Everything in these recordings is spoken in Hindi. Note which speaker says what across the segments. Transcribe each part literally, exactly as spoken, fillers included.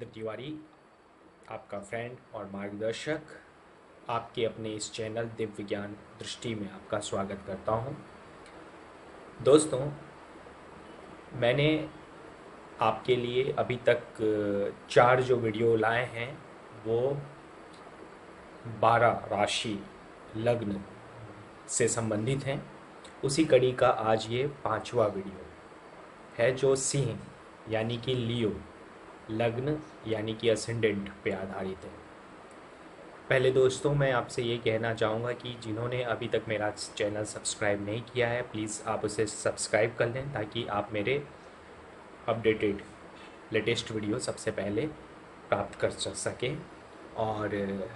Speaker 1: तिवारी, आपका फ्रेंड और मार्गदर्शक, आपके अपने इस चैनल दिव्य ज्ञान दृष्टि में आपका स्वागत करता हूं। दोस्तों, मैंने आपके लिए अभी तक चार जो वीडियो लाए हैं वो बारह राशि लग्न से संबंधित हैं। उसी कड़ी का आज ये पांचवा वीडियो है जो सिंह यानी कि लियो लग्न यानी कि असेंडेंट पे आधारित है। पहले दोस्तों, मैं आपसे ये कहना चाहूँगा कि जिन्होंने अभी तक मेरा चैनल सब्सक्राइब नहीं किया है, प्लीज़ आप उसे सब्सक्राइब कर लें ताकि आप मेरे अपडेटेड लेटेस्ट वीडियो सबसे पहले प्राप्त कर सकें और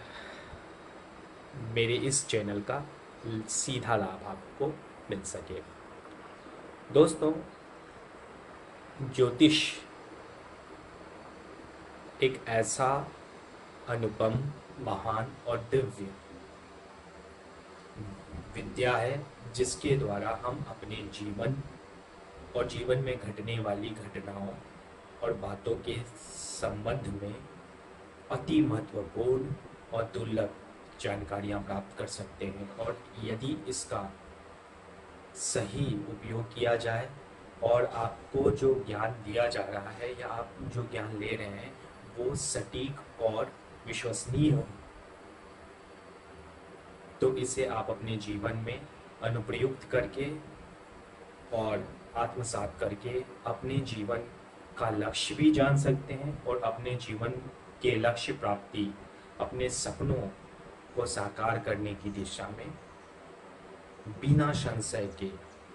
Speaker 1: मेरे इस चैनल का सीधा लाभ आपको मिल सके। दोस्तों, ज्योतिष एक ऐसा अनुपम, महान और दिव्य विद्या है जिसके द्वारा हम अपने जीवन और जीवन में घटने वाली घटनाओं और बातों के संबंध में अति महत्वपूर्ण और दुर्लभ जानकारियां प्राप्त कर सकते हैं। और यदि इसका सही उपयोग किया जाए और आपको जो ज्ञान दिया जा रहा है या आप जो ज्ञान ले रहे हैं वो सटीक और विश्वसनीय हो, तो इसे आप अपने जीवन में अनुप्रयुक्त करके और आत्मसात करके अपने जीवन का लक्ष्य भी जान सकते हैं और अपने जीवन के लक्ष्य प्राप्ति, अपने सपनों को साकार करने की दिशा में बिना संशय के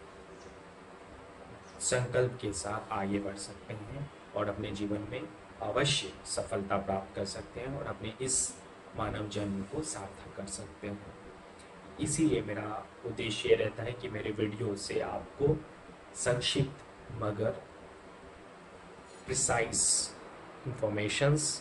Speaker 1: संकल्प के साथ आगे बढ़ सकते हैं और अपने जीवन में अवश्य सफलता प्राप्त कर सकते हैं और अपने इस मानव जन्म को सार्थक कर सकते हैं। इसीलिए मेरा उद्देश्य रहता है कि मेरे वीडियो से आपको संक्षिप्त मगर प्रिसाइज इंफॉर्मेशंस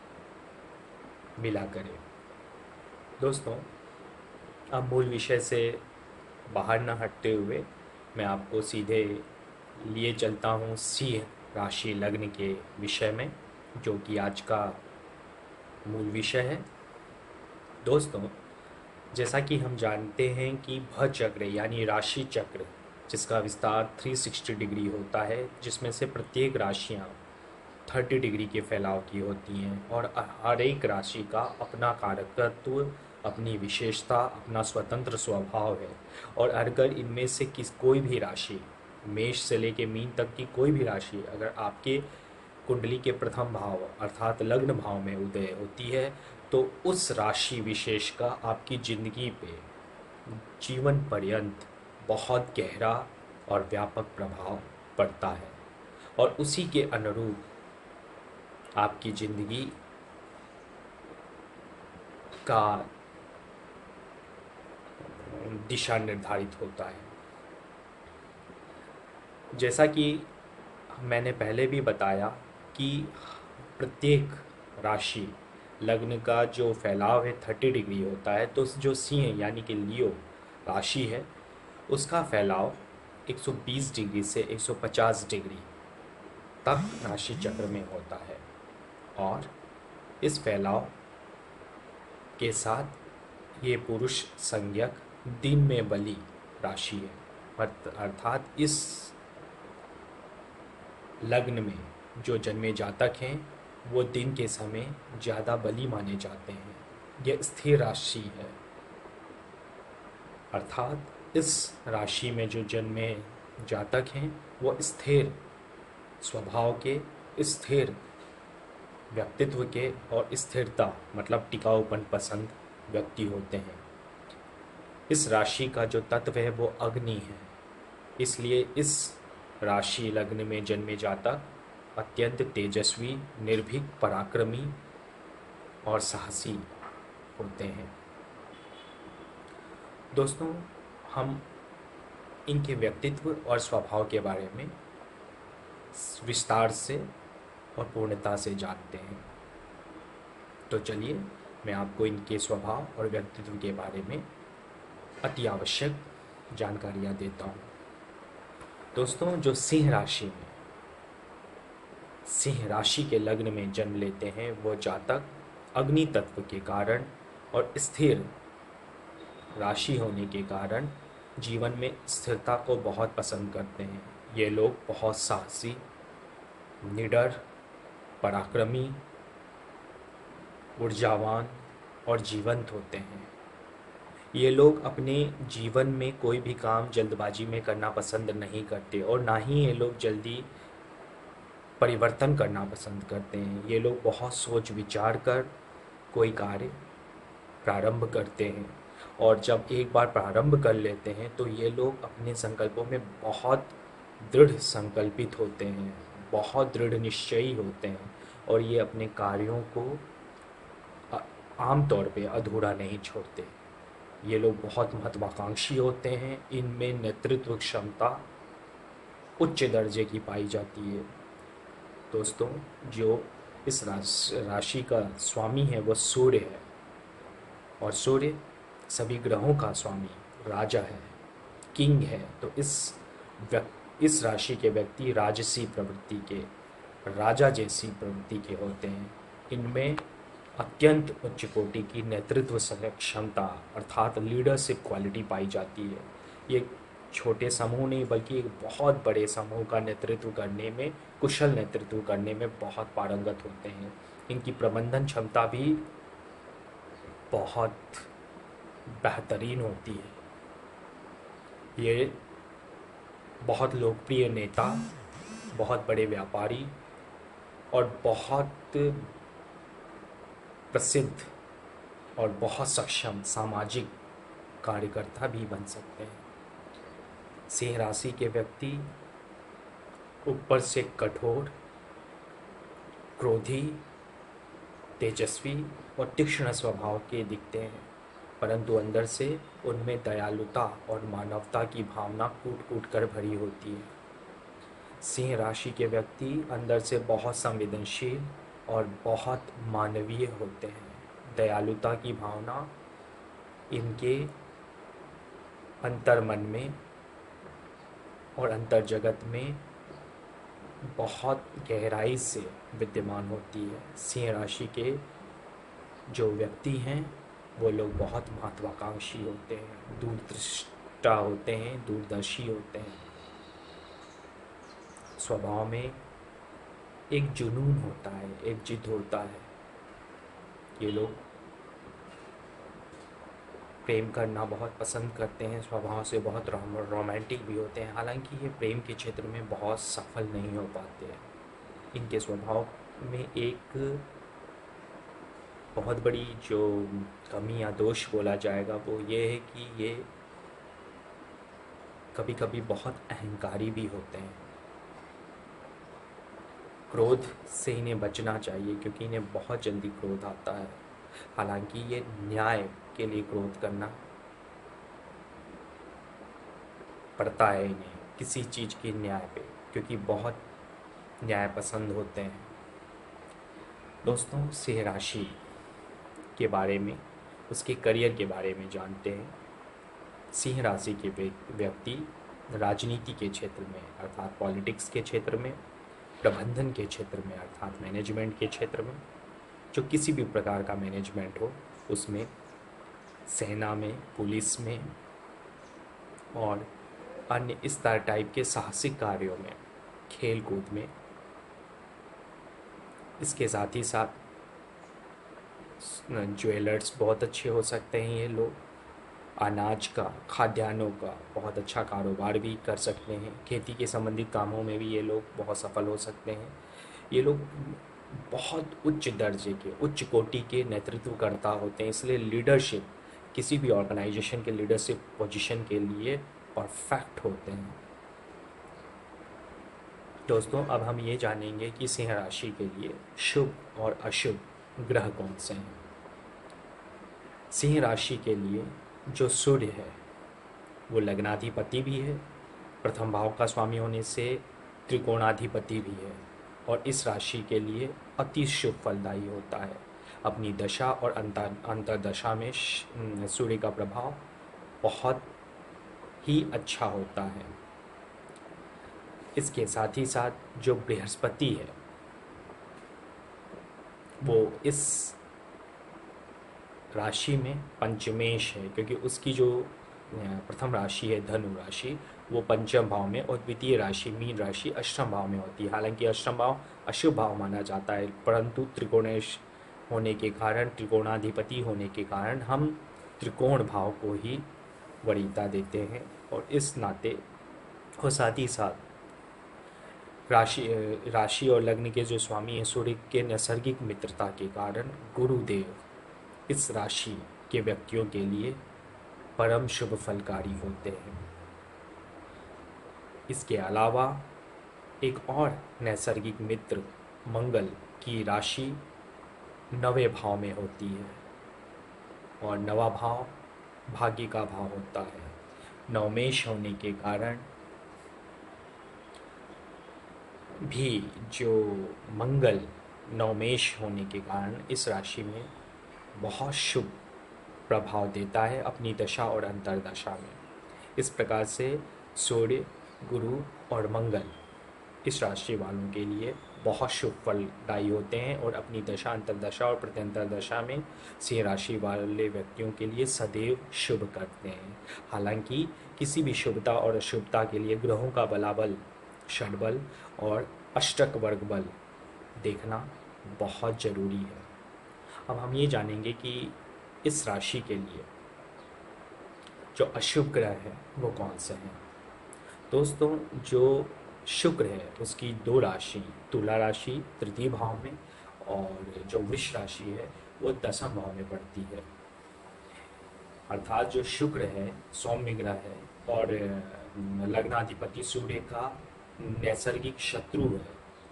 Speaker 1: मिला करें। दोस्तों, अब मूल विषय से बाहर न हटते हुए मैं आपको सीधे लिए चलता हूँ सिंह राशि लग्न के विषय में, जो कि आज का मूल विषय है। दोस्तों, जैसा कि हम जानते हैं कि भव चक्र यानी राशि चक्र, जिसका विस्तार तीन सौ साठ डिग्री होता है, जिसमें से प्रत्येक राशियाँ तीस डिग्री के फैलाव की होती हैं और हर एक राशि का अपना कारकत्व, अपनी विशेषता, अपना स्वतंत्र स्वभाव है। और अगर इनमें से किस कोई भी राशि, मेष से लेके मीन तक की कोई भी राशि अगर आपके कुंडली के प्रथम भाव अर्थात लग्न भाव में उदय होती है तो उस राशि विशेष का आपकी जिंदगी पे जीवन पर्यंत बहुत गहरा और व्यापक प्रभाव पड़ता है और उसी के अनुरूप आपकी जिंदगी का दिशा निर्धारित होता है। जैसा कि मैंने पहले भी बताया कि प्रत्येक राशि लग्न का जो फैलाव है तीस डिग्री होता है, तो जो सिंह यानी कि लियो राशि है उसका फैलाव एक सौ बीस डिग्री से एक सौ पचास डिग्री तक राशि चक्र में होता है। और इस फैलाव के साथ ये पुरुष संज्ञक दिन में बली राशि है, अर्थात इस लग्न में जो जन्मे जातक हैं वो दिन के समय ज़्यादा बली माने जाते हैं। यह स्थिर राशि है, अर्थात इस राशि में जो जन्मे जातक हैं वो स्थिर स्वभाव के, स्थिर व्यक्तित्व के और स्थिरता मतलब टिकाऊपन पसंद व्यक्ति होते हैं। इस राशि का जो तत्व है वो अग्नि है, इसलिए इस राशि लग्न में जन्मे जातक अत्यंत तेजस्वी, निर्भीक, पराक्रमी और साहसी होते हैं। दोस्तों, हम इनके व्यक्तित्व और स्वभाव के बारे में विस्तार से और पूर्णता से जानते हैं। तो चलिए मैं आपको इनके स्वभाव और व्यक्तित्व के बारे में अति आवश्यक जानकारियाँ देता हूँ। दोस्तों, जो सिंह राशि में सिंह राशि के लग्न में जन्म लेते हैं वो जातक अग्नि तत्व के कारण और स्थिर राशि होने के कारण जीवन में स्थिरता को बहुत पसंद करते हैं। ये लोग बहुत साहसी, निडर, पराक्रमी, ऊर्जावान और जीवंत होते हैं। ये लोग अपने जीवन में कोई भी काम जल्दबाजी में करना पसंद नहीं करते और ना ही ये लोग जल्दी परिवर्तन करना पसंद करते हैं। ये लोग बहुत सोच विचार कर कोई कार्य प्रारंभ करते हैं और जब एक बार प्रारंभ कर लेते हैं तो ये लोग अपने संकल्पों में बहुत दृढ़ संकल्पित होते हैं, बहुत दृढ़ निश्चयी होते हैं और ये अपने कार्यों को आमतौर पे अधूरा नहीं छोड़ते। ये लोग बहुत महत्वाकांक्षी होते हैं। इनमें नेतृत्व क्षमता उच्च दर्जे की पाई जाती है। दोस्तों, जो इस राशि का स्वामी है वो सूर्य है और सूर्य सभी ग्रहों का स्वामी राजा है, किंग है। तो इस इस राशि के व्यक्ति राजसी प्रवृत्ति के, राजा जैसी प्रवृत्ति के होते हैं। इनमें अत्यंत उच्च कोटि की नेतृत्व क्षमता अर्थात लीडरशिप क्वालिटी पाई जाती है। ये छोटे समूह नहीं बल्कि एक बहुत बड़े समूह का नेतृत्व करने में, कुशल नेतृत्व करने में बहुत पारंगत होते हैं। इनकी प्रबंधन क्षमता भी बहुत बेहतरीन होती है। ये बहुत लोकप्रिय नेता, बहुत बड़े व्यापारी और बहुत प्रसिद्ध और बहुत सक्षम सामाजिक कार्यकर्ता भी बन सकते हैं। सिंह राशि के व्यक्ति ऊपर से कठोर, क्रोधी, तेजस्वी और तीक्ष्ण स्वभाव के दिखते हैं, परंतु अंदर से उनमें दयालुता और मानवता की भावना कूट कूट कर भरी होती है। सिंह राशि के व्यक्ति अंदर से बहुत संवेदनशील और बहुत मानवीय होते हैं। दयालुता की भावना इनके अंतर्मन में और अंतर जगत में बहुत गहराई से विद्यमान होती है। सिंह राशि के जो व्यक्ति हैं वो लोग बहुत महत्वाकांक्षी होते हैं, दूरदृष्टा होते हैं, दूरदर्शी होते हैं। स्वभाव में एक जुनून होता है, एक जिद होता है। ये लोग प्रेम करना बहुत पसंद करते हैं, स्वभाव से बहुत रोमांटिक भी होते हैं। हालांकि ये प्रेम के क्षेत्र में बहुत सफल नहीं हो पाते हैं। इनके स्वभाव में एक बहुत बड़ी जो कमी या दोष बोला जाएगा वो ये है कि ये कभी कभी बहुत अहंकारी भी होते हैं। क्रोध से इन्हें बचना चाहिए क्योंकि इन्हें बहुत जल्दी क्रोध आता है। हालांकि ये न्याय के लिए क्रोध करना पड़ता है इन्हें, किसी चीज़ की न्याय पे, क्योंकि बहुत न्याय पसंद होते हैं। दोस्तों, सिंह राशि के बारे में, उसके करियर के बारे में जानते हैं। सिंह राशि के व्यक्ति राजनीति के क्षेत्र में अर्थात पॉलिटिक्स के क्षेत्र में, प्रबंधन के क्षेत्र में अर्थात मैनेजमेंट के क्षेत्र में, जो किसी भी प्रकार का मैनेजमेंट हो उसमें, सेना में, पुलिस में और अन्य इस तरह टाइप के साहसिक कार्यों में, खेल कूद में। इसके साथ ही साथ ज्वेलर्स बहुत अच्छे हो सकते हैं। ये लोग अनाज का, खाद्यान्नों का बहुत अच्छा कारोबार भी कर सकते हैं। खेती के संबंधित कामों में भी ये लोग बहुत सफल हो सकते हैं। ये लोग बहुत उच्च दर्जे के, उच्च कोटि के नेतृत्वकर्ता होते हैं, इसलिए लीडरशिप, किसी भी ऑर्गेनाइजेशन के लीडरशिप पोजीशन के लिए परफेक्ट होते हैं। दोस्तों, अब हम ये जानेंगे कि सिंह राशि के लिए शुभ और अशुभ ग्रह कौन से हैं। सिंह राशि के लिए जो सूर्य है वो लग्नाधिपति भी है, प्रथम भाव का स्वामी होने से त्रिकोणाधिपति भी है और इस राशि के लिए अति शुभ फलदायी होता है। अपनी दशा और अंतर अंतरदशा में सूर्य का प्रभाव बहुत ही अच्छा होता है। इसके साथ ही साथ जो बृहस्पति है वो इस राशि में पंचमेश है, क्योंकि उसकी जो अ, प्रथम राशि है धनु राशि, वो पंचम भाव में, और द्वितीय राशि मीन राशि अष्टम भाव में होती है। हालांकि अष्टम भाव अशुभ भाव माना जाता है, परंतु त्रिकोणेश होने के कारण, त्रिकोणाधिपति होने के कारण हम त्रिकोण भाव को ही वरीयता देते हैं। और इस नाते और साथ ही साथ राशि अ, राशि और लग्न के जो स्वामी हैं सूर्य के नैसर्गिक मित्रता के कारण गुरुदेव इस राशि के व्यक्तियों के लिए परम शुभ फलकारी होते हैं। इसके अलावा एक और नैसर्गिक मित्र मंगल की राशि नवे भाव में होती है, और नवा भाव भाग्य का भाव होता है। नवमेश होने के कारण भी जो मंगल नवमेश होने के कारण इस राशि में बहुत शुभ प्रभाव देता है अपनी दशा और अंतर्दशा में। इस प्रकार से सूर्य, गुरु और मंगल इस राशि वालों के लिए बहुत शुभ फलदायी होते हैं, और अपनी दशा, अंतर्दशा और प्रत्यंतर दशा में सिंह राशि वाले व्यक्तियों के लिए सदैव शुभ करते हैं। हालांकि किसी भी शुभता और अशुभता के लिए ग्रहों का बलाबल, षडबल और अष्टक वर्ग बल देखना बहुत ज़रूरी है। अब हम ये जानेंगे कि इस राशि के लिए जो अशुभ ग्रह हैं वो कौन से हैं। दोस्तों, जो शुक्र है उसकी दो राशि, तुला राशि तृतीय भाव में, और जो वृष राशि है वो दसम भाव में पड़ती है। अर्थात जो शुक्र है सौम्य ग्रह है, और लग्नाधिपति सूर्य का नैसर्गिक शत्रु है।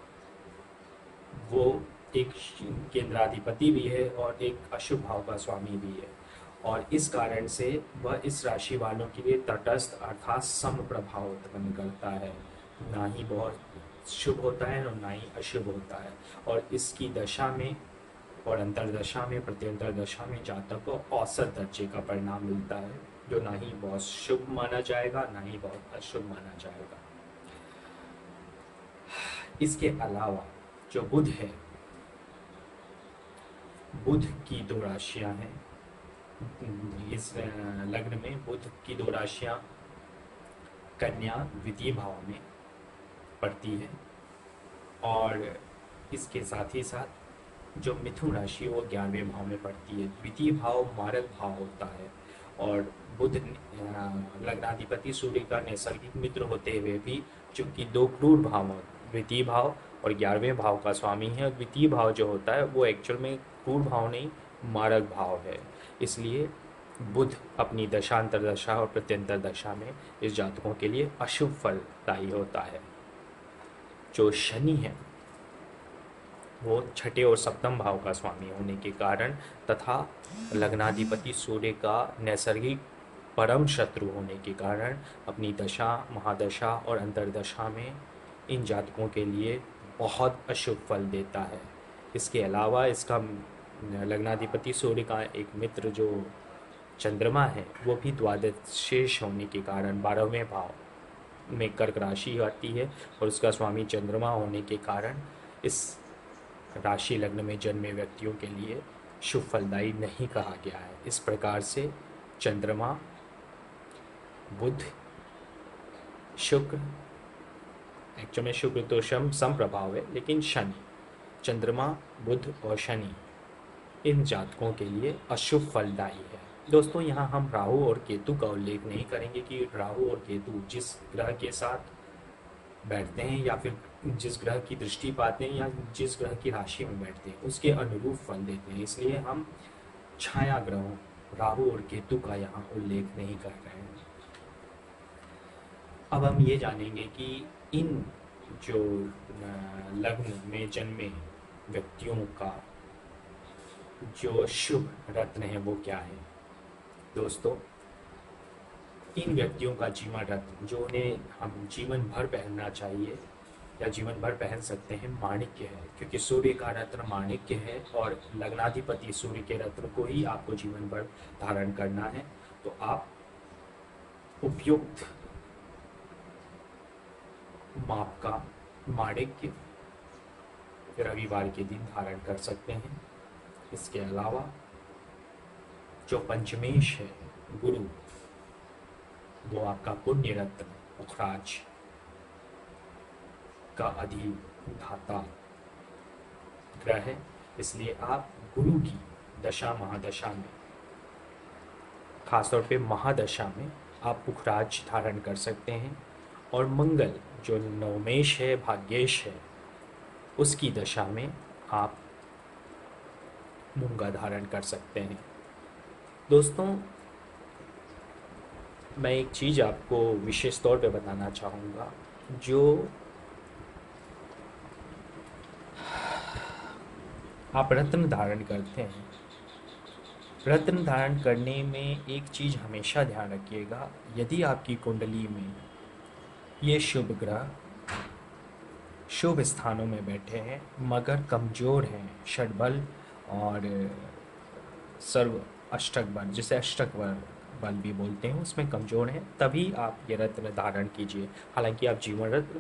Speaker 1: वो एक केंद्राधिपति भी है और एक अशुभ भाव का स्वामी भी है, और इस कारण से वह इस राशि वालों के लिए तटस्थ अर्थात सम प्रभाव उत्पन्न करता है। ना ही बहुत शुभ होता है और ना ही अशुभ होता है। और इसकी दशा में और अंतर्दशा में, प्रत्यंतर दशा में जातक को औसत दर्जे का परिणाम मिलता है, जो ना ही बहुत शुभ माना जाएगा ना ही बहुत अशुभ माना जाएगा। इसके अलावा जो बुध है, बुध की दो राशियां हैं। इस लग्न में बुध की दो राशियां कन्या द्वितीय भाव में पड़ती है, और इसके साथ ही साथ जो मिथुन राशि वो ग्यारहवें भाव में पड़ती है। द्वितीय भाव मारक भाव होता है, और बुध लग्नाधिपति सूर्य का नैसर्गिक मित्र होते हुए भी चूंकि दो क्रूर भाव, द्वितीय भाव और ग्यारहवें भाव का स्वामी है, और द्वितीय भाव जो होता है वो एक्चुअल में क्रूर भाव नहीं मारक भाव है। इसलिए बुध अपनी दशांतर दशा और प्रत्यंतर दशा में इस जातकों के लिए अशुभ फलदायी होता है। जो शनि है वो छठे और सप्तम भाव का स्वामी होने के कारण तथा लग्नाधिपति सूर्य का नैसर्गिक परम शत्रु होने के कारण अपनी दशा, महादशा और अंतर्दशा में इन जातकों के लिए बहुत अशुभ फल देता है। इसके अलावा इसका लग्नाधिपति सूर्य का एक मित्र जो चंद्रमा है वो भी द्वादश शेष होने के कारण बारहवें भाव में कर्क राशि आती है, और उसका स्वामी चंद्रमा होने के कारण इस राशि लग्न में जन्मे व्यक्तियों के लिए शुभ फलदायी नहीं कहा गया है। इस प्रकार से चंद्रमा, बुध, शुक्र, एक्चुअल में शुक्र तो शम सम प्रभाव है, लेकिन शनि, चंद्रमा, बुध और शनि इन जातकों के लिए अशुभ फलदायी है। दोस्तों, यहाँ हम राहु और केतु का उल्लेख नहीं करेंगे कि राहु और केतु जिस ग्रह के साथ बैठते हैं या फिर जिस ग्रह की दृष्टि पाते हैं या जिस ग्रह की राशि में बैठते हैं उसके अनुरूप फल देते हैं। इसलिए हम छाया ग्रहों राहु और केतु का यहाँ उल्लेख नहीं कर रहे हैं। अब हम ये जानेंगे कि इन जो लग्न में जन्मे व्यक्तियों का जो शुभ रत्न है वो क्या है। दोस्तों, इन व्यक्तियों का जीवन रत्न जो उन्हें हम जीवन भर पहनना चाहिए या जीवन भर पहन सकते हैं, माणिक्य है, क्योंकि सूर्य का रत्न माणिक्य है और लग्नाधिपति सूर्य के रत्न को ही आपको जीवन भर धारण करना है। तो आप उपयुक्त माप का माणिक्य रविवार के दिन धारण कर सकते हैं। इसके अलावा जो पंचमेश है गुरु, वो आपका पुण्य रत्न पुखराज का अधिधाता ग्रह है, इसलिए आप गुरु की दशा महादशा में, खासतौर पे महादशा में, आप पुखराज धारण कर सकते हैं। और मंगल जो नवमेश है, भाग्येश है, उसकी दशा में आप मूंगा धारण कर सकते हैं। दोस्तों, मैं एक चीज़ आपको विशेष तौर पे बताना चाहूँगा। जो आप रत्न धारण करते हैं, रत्न धारण करने में एक चीज़ हमेशा ध्यान रखिएगा, यदि आपकी कुंडली में ये शुभ ग्रह शुभ स्थानों में बैठे हैं मगर कमज़ोर हैं, षडबल और सर्व अष्टक बल, जिसे अष्टक बल बल भी बोलते हैं, उसमें कमज़ोर हैं, तभी आप ये रत्न धारण कीजिए। हालांकि आप जीवन रत्न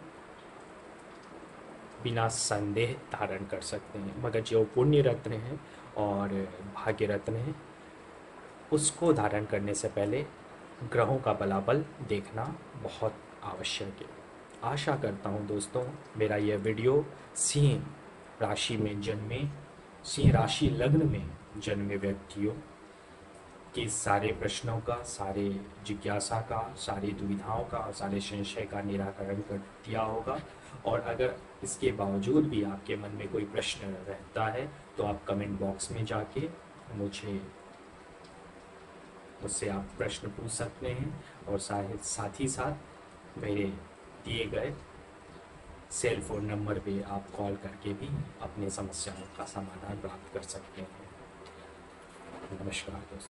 Speaker 1: बिना संदेह धारण कर सकते हैं, मगर जो पुण्य रत्न हैं और भाग्य रत्न हैं, उसको धारण करने से पहले ग्रहों का बलाबल देखना बहुत आवश्यक है। आशा करता हूँ दोस्तों, मेरा यह वीडियो सिंह राशि में जन्मे, सिंह राशि लग्न में जन्मे व्यक्तियों के सारे प्रश्नों का, सारे जिज्ञासा का, सारी दुविधाओं का, सारे संशय का निराकरण कर दिया होगा। और अगर इसके बावजूद भी आपके मन में कोई प्रश्न रहता है तो आप कमेंट बॉक्स में जाके मुझे मुझसे आप प्रश्न पूछ सकते हैं, और साथ ही साथ मेरे दिए गए सेल फोन नंबर पे आप कॉल करके भी अपनी समस्याओं का समाधान प्राप्त कर सकते हैं। नमस्कार दोस्तों।